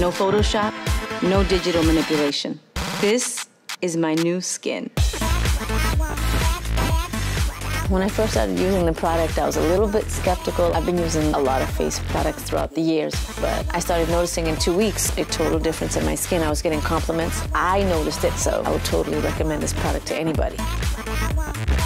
No Photoshop, no digital manipulation. This is my new skin. When I first started using the product, I was a little bit skeptical. I've been using a lot of face products throughout the years, but I started noticing in 2 weeks a total difference in my skin. I was getting compliments. I noticed it, so I would totally recommend this product to anybody.